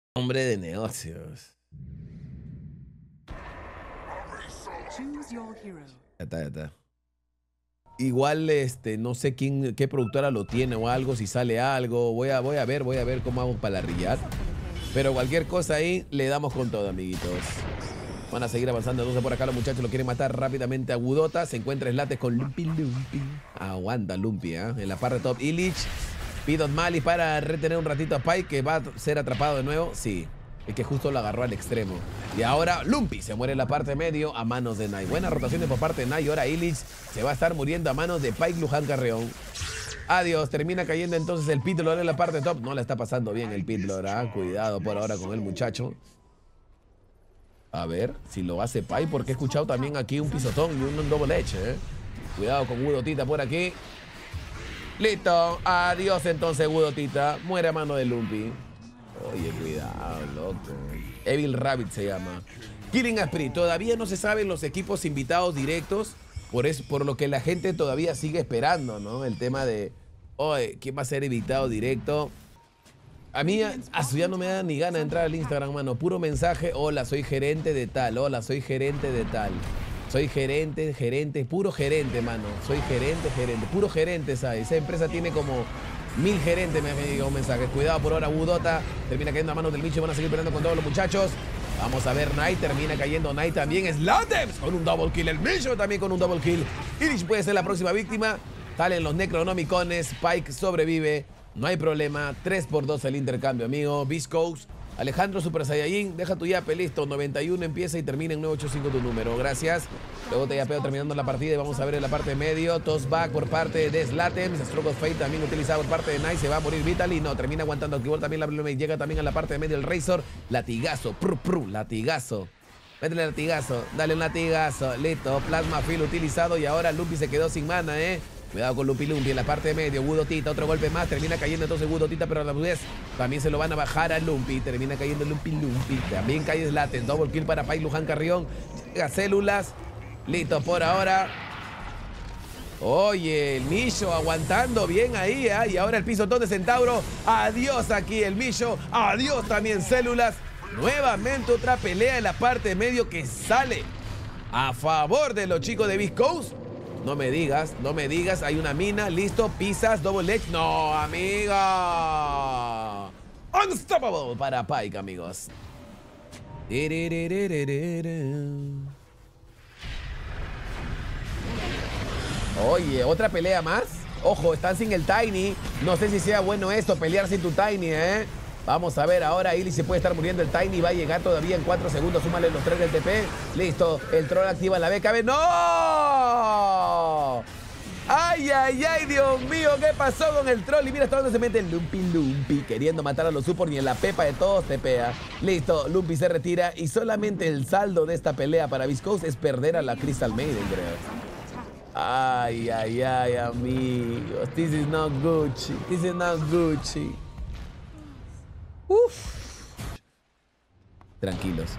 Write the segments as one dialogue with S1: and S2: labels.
S1: Hombre de negocios. Ya está, ya está. Igual, no sé qué productora lo tiene o algo, si sale algo. Voy a ver cómo hago para la Riyadh. Pero cualquier cosa ahí, le damos con todo, amiguitos. Van a seguir avanzando. Entonces por acá los muchachos lo quieren matar rápidamente a Gudota. Se encuentra Slates con Lumpy. Aguanta Lumpy, ¿eh? En la parte top Illich. Pidot Mali para retener un ratito a Pike, que va a ser atrapado de nuevo. Sí, es que justo lo agarró al extremo. Y ahora Lumpy se muere en la parte medio a manos de Nai. Buenas rotaciones por parte de Nai. Ahora Illich se va a estar muriendo a manos de Pike Luján Carreón. Adiós, termina cayendo entonces el Pitlord en la parte top. No le está pasando bien el Pitlord, ¿eh? Cuidado por ahora con el muchacho. A ver si lo hace Pike, porque he escuchado también aquí un pisotón y un double edge, ¿eh? Cuidado con Gudotita por aquí. Listo, adiós entonces Gudotita. Muere a mano de Lumpy. Oye, cuidado, loco. Evil Rabbit se llama. Killing Spree, todavía no se saben los equipos invitados directos. Por lo que la gente todavía sigue esperando, ¿no? El tema de, oye, ¿quién va a ser invitado directo? A mí ya no me da ni gana de entrar al Instagram, mano. Puro mensaje, hola, soy gerente de tal. Hola, soy gerente de tal. Soy gerente, puro gerente, mano. Soy gerente, puro gerente, ¿sabes? Esa empresa tiene como 1000 gerentes, me ha llegado un mensaje. Cuidado por ahora, Gudota. Termina cayendo a manos del bicho. Van a seguir peleando con todos los muchachos. Vamos a ver, Knight. Termina cayendo Knight también. Slatems con un double kill. El bicho también con un double kill. Illich puede ser la próxima víctima. Salen los Necronomicones. Pike sobrevive. No hay problema. 3-2 el intercambio, amigo. Viscous. Alejandro Super Saiyajin, deja tu yape, listo. 91 empieza y termina en 985 tu número. Gracias. Luego te yapeo terminando la partida y vamos a ver en la parte de medio. Tossback por parte de Slatems. Stroke of Fate también utilizado por parte de Nice. Se va a morir Vitaly. No, termina aguantando. Igual también la Blue llega también a la parte de medio el Razor. Latigazo. Latigazo. Métele latigazo. Dale un latigazo. Listo. Plasma Field utilizado y ahora Lumpy se quedó sin mana, ¿eh? Cuidado con Lumpy en la parte de medio. Gudotita, otro golpe más. Termina cayendo entonces Gudotita, pero a la vez también se lo van a bajar a Lumpy. Termina cayendo Lumpy. También cae Slatems. Double kill para Pike Luján Carrión. Llega Células. Listo por ahora. Oye, el Micho aguantando bien ahí, ¿eh? Y ahora el pisotón de Centauro. Adiós aquí el Micho. Adiós también Células. Nuevamente otra pelea en la parte de medio que sale a favor de los chicos de Viscous. No me digas, hay una mina, listo, pisas, double edge. No, amiga. Unstoppable para Pike, amigos. Oye, otra pelea más. Ojo, están sin el Tiny. No sé si sea bueno esto, pelear sin tu Tiny, ¿eh? Vamos a ver ahora, Illich se puede estar muriendo. El Tiny va a llegar todavía en 4 segundos. Súmale los 3 del TP. Listo, el troll activa la BKB. ¡No! ¡Ay, Dios mío! ¿Qué pasó con el troll? Y mira hasta dónde se mete el Lumpy. Queriendo matar a los support y en la pepa de todos tepea. Listo, Lumpy se retira. Y solamente el saldo de esta pelea para Viscous es perder a la Crystal Maiden, creo. Ay, amigos. This is not Gucci. Uf. Tranquilos.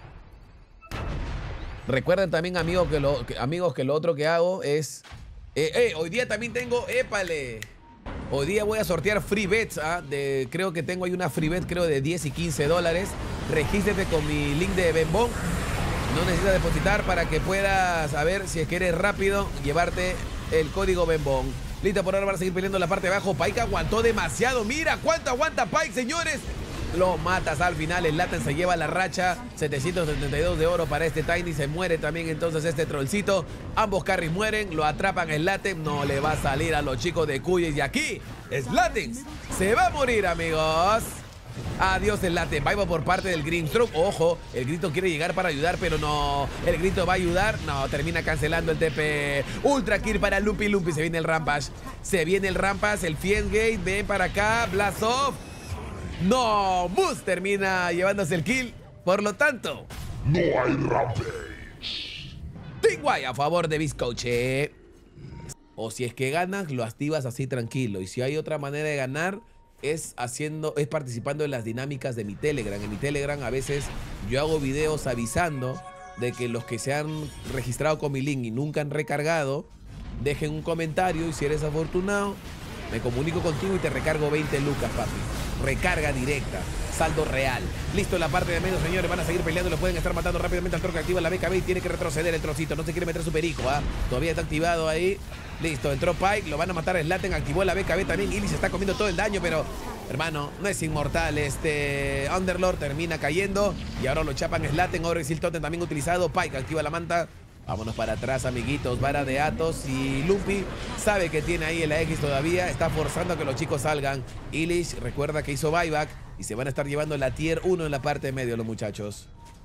S1: Recuerden también, amigos, que lo otro que hago es... hoy día también tengo... ¡Épale! Hoy día voy a sortear free bets, ¿ah? Creo que tengo ahí una free bet, creo, de 10 y 15 dólares. Regístrate con mi link de Benbon. No necesitas depositar para que puedas, a ver, si es que eres rápido, llevarte el código Benbon. Listo, por ahora van a seguir peleando en la parte de abajo. Pike aguantó demasiado. Mira cuánto aguanta Pike, señores. Lo matas al final. El Laten se lleva la racha. 772 de oro para este Tiny. Se muere también entonces este trollcito. Ambos carries mueren. Lo atrapan el Laten. No le va a salir a los chicos de Cuyes. Y aquí, Slatems se va a morir, amigos. Adiós el Laten. Va por parte del Grimstroke. Ojo, el Grito quiere llegar para ayudar, pero no. El Grito va a ayudar. No, termina cancelando el TP. Ultra kill para Lumpy. Se viene el Rampage. El Fiendgate. Ven para acá. Blast off. No. Boost termina llevándose el kill. Por lo tanto,
S2: no hay Rampage.
S1: Team Guay a favor de Bizcoche. O si es que ganas, lo activas así tranquilo. Y si hay otra manera de ganar, es participando en las dinámicas de mi Telegram. En mi Telegram a veces yo hago videos avisando de que los que se han registrado con mi link y nunca han recargado, dejen un comentario y si eres afortunado, me comunico contigo y te recargo 20 lucas, papi. recarga directa, saldo real. Listo en la parte de medio, señores, van a seguir peleando, lo pueden estar matando rápidamente al Troll que activa la BKB y tiene que retroceder el trocito, no se quiere meter su perico, ¿ah? Todavía está activado ahí. Listo, entró Pike, lo van a matar a Slaten, activó la BKB también, Illich está comiendo todo el daño, pero hermano, no es inmortal. Underlord termina cayendo y ahora lo chapan Slaten, Orexil Totem también utilizado, Pike activa la manta. Vámonos para atrás, amiguitos, vara de Atos y Lumpy sabe que tiene ahí el X todavía, está forzando a que los chicos salgan. Illich recuerda que hizo buyback y se van a estar llevando la tier 1 en la parte de medio los muchachos.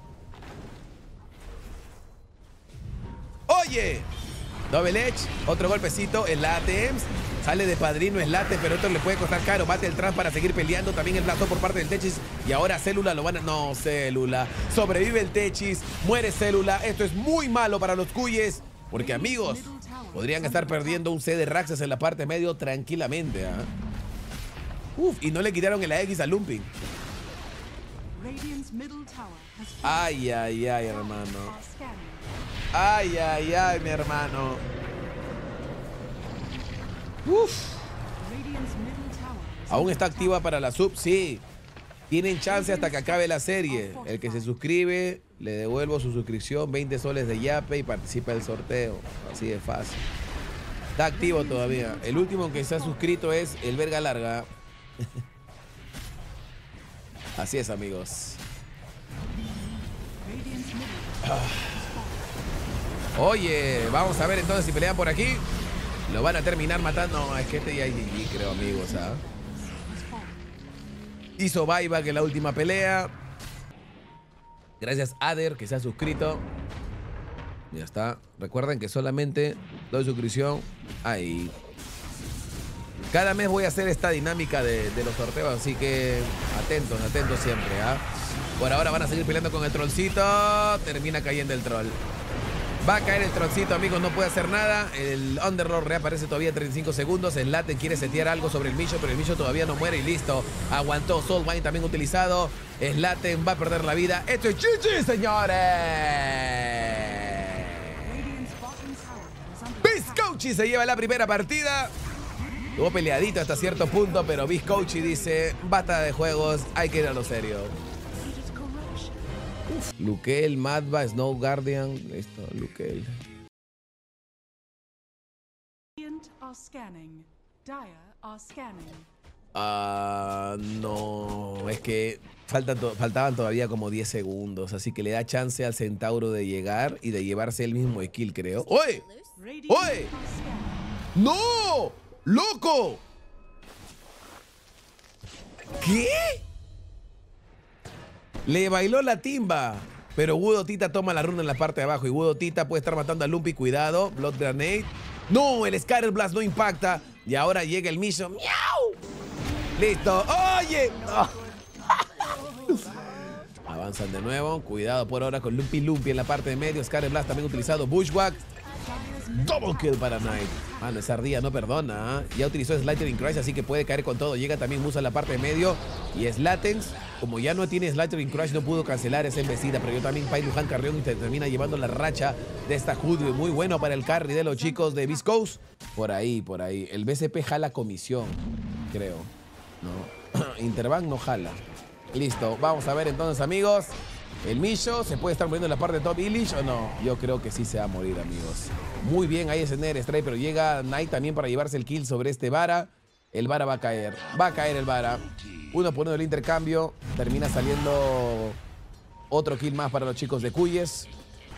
S1: ¡Oye! Double Edge, otro golpecito, Slaten sale de padrino Slaten, pero esto le puede costar caro. Bate el trans para seguir peleando, también el blazo por parte del Techis y ahora Célula lo van a... No, Célula, sobrevive el Techis, muere Célula. Esto es muy malo para los Cuyes, porque amigos, podrían estar perdiendo un C de Raxas en la parte medio tranquilamente, ¿eh? Uf, y no le quitaron el AX a Lumpy. Ay, ay, ay, hermano. Ay, ay, ay, mi hermano. Uf. Aún está activa para la sub, sí. Tienen chance hasta que acabe la serie. El que se suscribe, le devuelvo su suscripción, 20 soles de yape y participa del sorteo. Así de fácil. Está activo todavía. El último que se ha suscrito es el Verga Larga. Así es, amigos. Oye, vamos a ver entonces si pelean por aquí. Lo van a terminar matando. No, es que ya GG, creo, amigos, ¿ah? Hizo buyback en la última pelea. Gracias, Ader, que se ha suscrito. Ya está. Recuerden que solamente doy suscripción ahí. Cada mes voy a hacer esta dinámica de los sorteos, así que atentos, atentos siempre, ¿ah? Por ahora van a seguir peleando con el trollcito. Termina cayendo el troll. Va a caer el trollcito, amigos, no puede hacer nada. El Underlord reaparece todavía en 35 segundos. Slaten quiere setear algo sobre el Misho, pero el Misho todavía no muere y listo. Aguantó. Soulwine también utilizado. Slaten va a perder la vida. Esto es GG, señores. Bizcochi se lleva la primera partida. Estuvo peleadito hasta cierto punto, pero Bizcochi dice, basta de juegos, hay que ir a lo serio. Lukel, Madba, Snow Guardian. Listo, Lukel. No, es que faltaban todavía como 10 segundos, así que le da chance al Centauro de llegar y de llevarse el mismo skill, creo. ¡Oye! ¡Oye! ¡No! ¡Loco! ¿Qué? Le bailó la timba. Pero Wudotita toma la runa en la parte de abajo. Y Wudotita puede estar matando a Lumpy. Cuidado. Blood Grenade. No, el Scatter Blast no impacta. Y ahora llega el Misho. ¡Miau! Listo. ¡Oye! Oh. Avanzan de nuevo. Cuidado por ahora con Lumpy en la parte de medio. Scatter Blast también utilizado. Bushwhack. Double kill para Knight. Mano, esa ardilla no perdona, ¿eh? Ya utilizó Slattering Crush, así que puede caer con todo. Llega también Musa en la parte de medio. Y Slaten, como ya no tiene Slattering Crush, no pudo cancelar esa embestida. Pero yo también Pai Lujan Carrión y termina llevando la racha de esta Hoodie. Muy bueno para el carry de los chicos de Beast Coast. Por ahí, por ahí. El BCP jala comisión, creo. No. Interbank no jala. Listo. Vamos a ver entonces, amigos. El Misho se puede estar muriendo en la parte de top. Illich o no. Yo creo que sí se va a morir, amigos. Muy bien, ahí es el Nether Strike, pero llega Knight también para llevarse el kill sobre este Vara. El Vara va a caer. Va a caer el Vara. 1 por 1 del intercambio. Termina saliendo otro kill más para los chicos de Cuyes.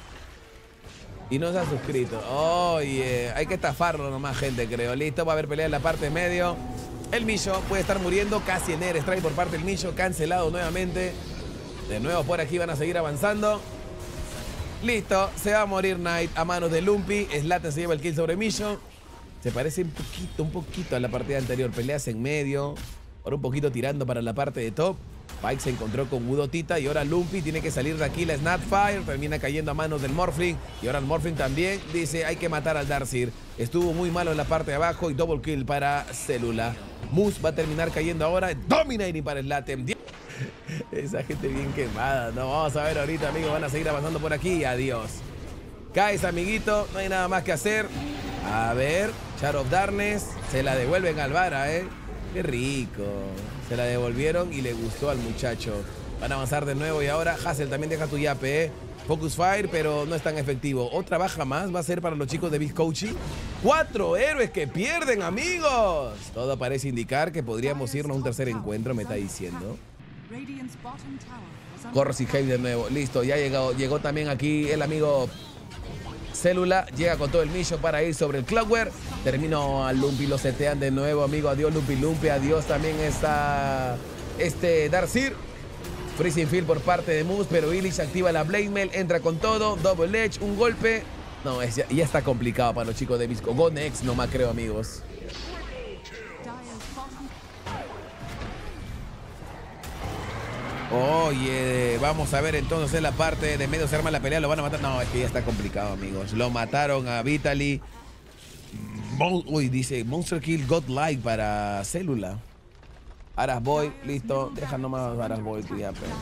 S1: Y no se ha suscrito. Oye, hay que estafarlo nomás, gente, creo. Listo, va a haber pelea en la parte de medio. El Misho puede estar muriendo. Casi en Nether Strike por parte del Misho. Cancelado nuevamente. De nuevo por aquí van a seguir avanzando. Listo, se va a morir Knight a manos de Lumpy. Slaten se lleva el kill sobre Misho. Se parece un poquito a la partida anterior. Peleas en medio. Ahora un poquito tirando para la parte de top. Pike se encontró con Wudotita y ahora Lumpy tiene que salir de aquí. La Snapfire termina cayendo a manos del Morphling. Y ahora el Morphling también dice hay que matar al Darkseer. Estuvo muy malo en la parte de abajo y double kill para Célula. Moose va a terminar cayendo ahora. Dominating para Slaten. Esa gente bien quemada, ¿no? Vamos a ver ahorita, amigos. Van a seguir avanzando por aquí. Adiós. Caes, amiguito. No hay nada más que hacer. A ver. Shard of Darkness. Se la devuelven al Vara, ¿eh? Qué rico. Se la devolvieron y le gustó al muchacho. Van a avanzar de nuevo y ahora Hassel también deja tu yape, ¿eh? Focus Fire, pero no es tan efectivo. Otra baja más va a ser para los chicos de Bizcochi. 4 héroes que pierden, amigos. Todo parece indicar que podríamos irnos a un tercer encuentro, me está diciendo. Corros y Heavy de nuevo. Listo, ya llegó también aquí el amigo Célula. Llega con todo el millo para ir sobre el Clockwork. Termino al Lumpy, lo setean de nuevo, amigo. Adiós, Lumpy. Adiós también está Darcyr. Freezing Field por parte de Moose, pero Illich activa la Blade Mail, entra con todo, Double Edge, un golpe. No, ya está complicado para los chicos de Visco. Go next nomás, creo, amigos. Oye, vamos a ver entonces en la parte de medio se arma la pelea, lo van a matar. No, es que ya está complicado, amigos. Lo mataron a Vitaly. Uy, dice Monster Kill Godlike para Célula. Aras Boy, listo. Deja nomás Aras Boy, tú ya, pero.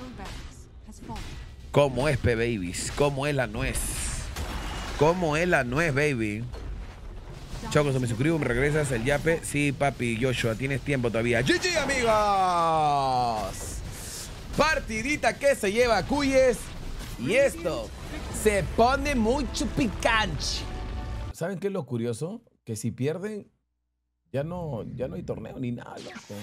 S1: ¿Cómo es, babies? ¿Cómo es la nuez? ¿Cómo es la nuez, baby? Choco, se me suscribo, me regresas el yape. Sí, papi, Joshua, tienes tiempo todavía. GG, amigos. Partidita que se lleva a Cuyes. Y esto se pone mucho picante. ¿Saben qué es lo curioso? Que si pierden, ya no hay torneo ni nada, loco.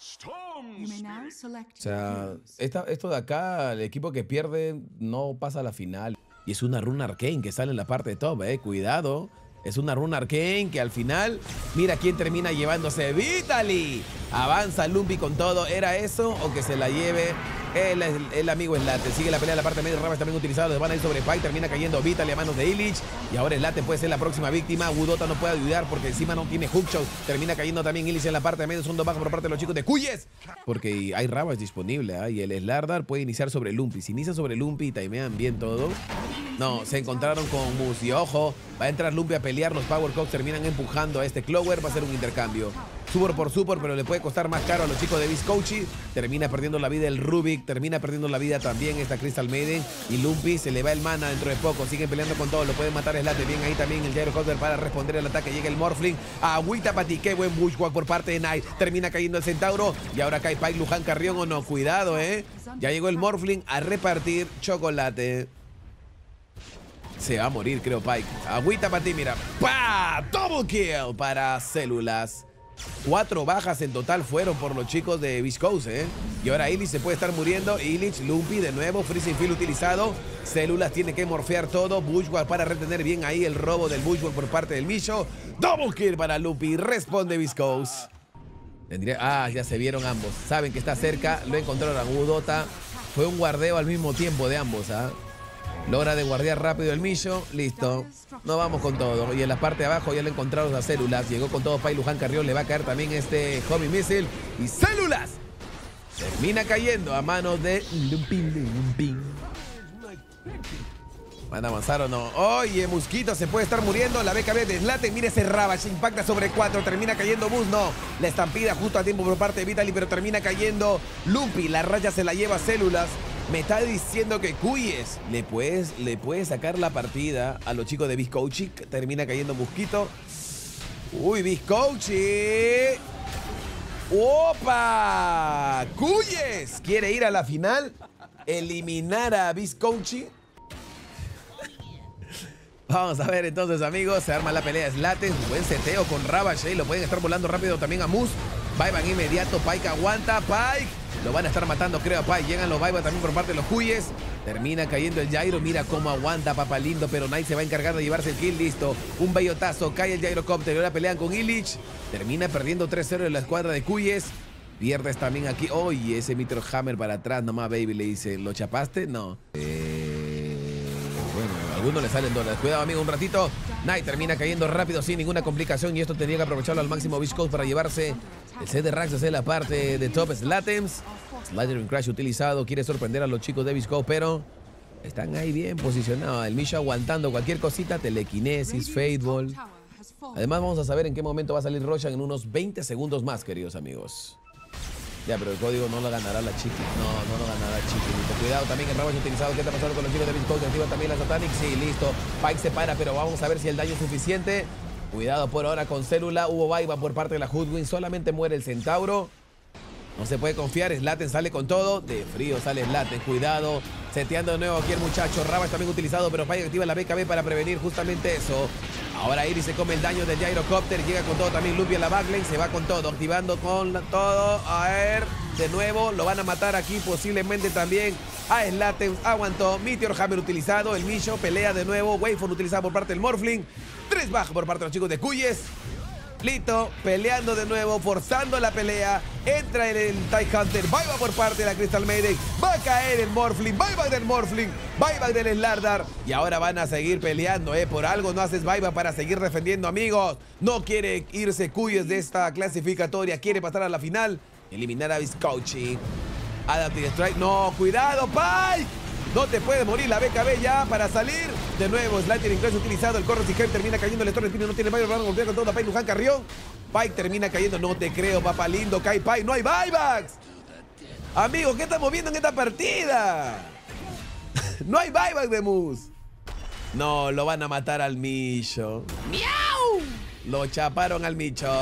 S1: O sea, esto de acá, el equipo que pierde no pasa a la final. Y es una runa arcane que sale en la parte de top, cuidado. Es una runa arcane que al final, mira quién termina llevándose. Vitaly. Avanza Lumpy con todo. ¿Era eso o que se la lleve el amigo Slate? Sigue la pelea en la parte media. Rabas también utilizado. Les van a ir sobre Pike. Termina cayendo Vitaly a manos de Illich. Y ahora Slate puede ser la próxima víctima. Wudota no puede ayudar porque encima no tiene hookshot. Termina cayendo también Illich en la parte media. Segundo bajo por parte de los chicos de Cuyes. Porque hay Rabas disponible. Y el Slardar puede iniciar sobre Lumpy. Si inicia sobre Lumpy y timean bien todo. No, se encontraron con Moose. Y ojo, va a entrar Lumpy a pelear. Los Power Cops terminan empujando a este Clover. Va a ser un intercambio. Support por support, pero le puede costar más caro a los chicos de Bizcochi. Termina perdiendo la vida el Rubik. Termina perdiendo la vida también esta Crystal Maiden. Y Lumpy se le va el mana dentro de poco. Siguen peleando con todo. Lo pueden matar Slate. Bien ahí también el Gyrocopter para responder al ataque. Llega el Morphling. Agüita para ti. Qué buen Bushwhack por parte de Knight. Termina cayendo el Centauro. Y ahora cae Pike, Luján, Carrión o no. Cuidado, Ya llegó el Morphling a repartir chocolate. Se va a morir, creo, Pike. Agüita para ti, mira. ¡Pah! Double kill para Células. 4 bajas en total fueron por los chicos de Viscose, Y ahora Illich se puede estar muriendo. Illich, Lumpy de nuevo. Freezing Field utilizado. Células tiene que morfear todo. Bushwhack para retener bien ahí el robo del Bushwhack por parte del Micho. Double kill para Lumpy. Responde Viscose. Ya se vieron ambos. Saben que está cerca. Lo encontraron a Wudota. Fue un guardeo al mismo tiempo de ambos, Logra de guardiar rápido el Millo. Listo. Nos vamos con todo. Y en la parte de abajo ya le encontraron las Células. Llegó con todo Pai Luján Carrión. Le va a caer también este Homing Missile. Y Células termina cayendo a manos de Lumpy. ¿Van a avanzar o no? Oye, Musquito se puede estar muriendo. La BKB de Slate. Mire ese Ravage. Impacta sobre 4. Termina cayendo Bus. No. La estampida justo a tiempo por parte de Vitaly. Pero termina cayendo Lumpy. La raya se la lleva a Células. Me está diciendo que Cuyes le puede sacar la partida a los chicos de Bizcochi. Termina cayendo Musquito. Uy, Bizcochi. ¡Opa! Cuyes quiere ir a la final. Eliminar a Bizcochi. Vamos a ver entonces, amigos. Se arma la pelea. Slate, buen seteo con Ravage. Lo pueden estar volando rápido también a Moose. Baiban inmediato. Pike aguanta. Pike. Lo van a estar matando, creo, a Pike. Llegan los Baiban también por parte de los Cuyes. Termina cayendo el Gyro. Mira cómo aguanta, papá lindo. Pero Knight se va a encargar de llevarse el kill. Listo. Un bellotazo. Cae el Gyrocopter. Ahora pelean con Illich. Termina perdiendo 3-0 en la escuadra de Cuyes. Pierdes también aquí. Oye, ese Mitro Hammer para atrás. Nomás, baby, le dice. ¿Lo chapaste? No. Bueno, a algunos le salen dólares. Cuidado, amigo, un ratito. Knight termina cayendo rápido sin ninguna complicación. Y esto tendría que aprovecharlo al máximo Viscose para llevarse el set de Rax hacia la parte de top. Slatems. Slidering Crash utilizado. Quiere sorprender a los chicos de Viscose, pero están ahí bien posicionados. El Misha aguantando cualquier cosita. Telequinesis, Fateball. Además, vamos a saber en qué momento va a salir Roshan en unos 20 segundos más, queridos amigos. Ya, pero el código no lo ganará la Chiqui. No lo ganará Chiqui. Cuidado también el Ravage utilizado. ¿Qué está pasando con los chicos de Viscose? Activa también la Satanic. Sí, listo. Pike se para, pero vamos a ver si el daño es suficiente. Cuidado por ahora con Célula. Hubo Baiba por parte de la Hoodwin. Solamente muere el Centauro. No se puede confiar, Slaten sale con todo. De frío sale Slaten, cuidado. Seteando de nuevo aquí el muchacho. Ravage también utilizado, pero Pyke activa la BKB para prevenir justamente eso. Ahora Iris se come el daño del Gyrocopter. Llega con todo también Lupi a la backlane. Se va con todo, activando con todo. A ver, de nuevo, lo van a matar aquí posiblemente también a Slaten. Aguantó, Meteor Hammer utilizado. El Misho pelea de nuevo. Waveform utilizado por parte del Morphling. 3 bajas por parte de los chicos de Cuyes. Lito, peleando de nuevo, forzando la pelea. Entra el TIE Hunter, buyback por parte de la Crystal Maiden. Va a caer el Morphling, buyback del Morphling, buyback del Slardar. Y ahora van a seguir peleando, Por algo no haces buyback para seguir defendiendo, amigos. No quiere irse Cuyes de esta clasificatoria, quiere pasar a la final. Eliminar a Viscochi. Adaptive Strike, no, cuidado, Pyke. No te puede morir la BKB ya para salir. De nuevo, Slater incluso utilizado. El Corro Sigel termina cayendo. El Storm Spinner no tiene buyback. Van a golpear con todo. Pyke, Luján Carrión. Pyke termina cayendo. No te creo, papá lindo. Cae Pyke. No hay buybacks. Amigos, ¿qué estamos viendo en esta partida? No hay buyback de Moose. No, lo van a matar al Micho. ¡Miau! Lo chaparon al Micho.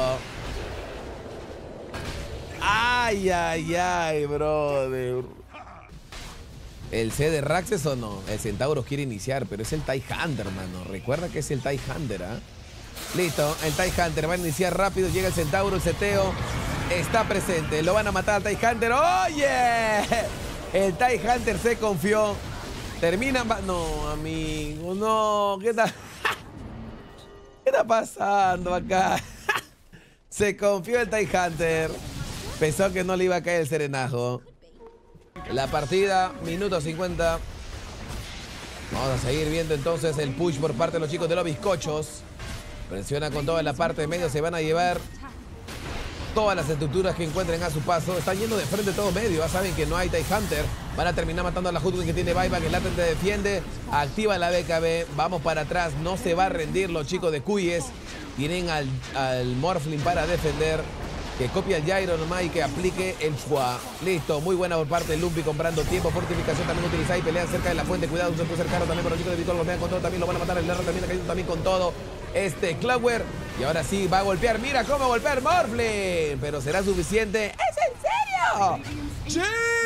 S1: Ay, ay, ay, brother. ¿El C de Raxes o no? El Centauro quiere iniciar, pero es el TIE Hunter, mano. Recuerda que es el TIE Hunter, ¿ah? Listo, el TIE Hunter va a iniciar rápido. Llega el Centauro, el seteo está presente. Lo van a matar al TIE Hunter. ¡Oye! El TIE Hunter se confió. Termina... No, amigo, no. ¿Qué está... ¿Qué está pasando acá? Se confió el TIE Hunter. Pensó que no le iba a caer el serenajo. La partida, minuto 50. Vamos a seguir viendo entonces el push por parte de los chicos de los bizcochos. Presiona con toda la parte de medio. Se van a llevar todas las estructuras que encuentren a su paso. Están yendo de frente todo medio. Ya saben que no hay TIE Hunter. Van a terminar matando a la Hoodwink que tiene buyback. El Latente defiende. Activa la BKB. Vamos para atrás. No se va a rendir los chicos de Cuyes. Tienen al Morphling para defender. Que copie el Gyro nomás y que aplique el FUA. Listo, muy buena por parte de Lumpy comprando tiempo. Fortificación también utilizada y pelean cerca de la fuente. Cuidado, se puede cercano también por los chicos de Víctor. Lo vean con todo, también lo van a matar. El Lerro también cayendo también con todo. Cloudware. Y ahora sí va a golpear. Mira cómo golpear Morphling. Pero será suficiente. ¿Es en serio? ¡Sí!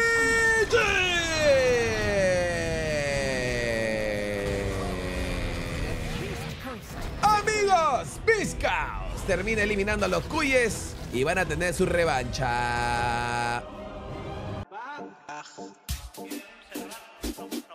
S1: Amigos, Viscaos termina eliminando a los Cuyes y van a tener su revancha.